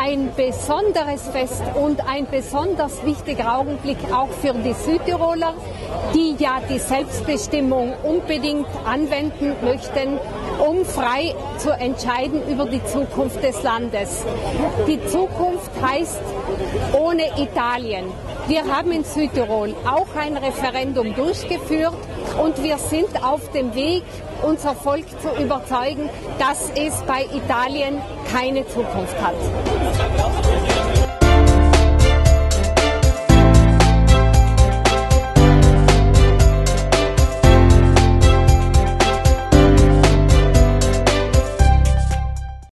ein besonderes Fest und ein besonders wichtiger Augenblick auch für die Südtiroler, die ja die Selbstbestimmung unbedingt anwenden möchten, um frei zu entscheiden über die Zukunft des Landes. Die Zukunft heißt ohne Italien. Wir haben in Südtirol auch ein Referendum durchgeführt und wir sind auf dem Weg, unser Volk zu überzeugen, dass es bei Italien keine Zukunft hat.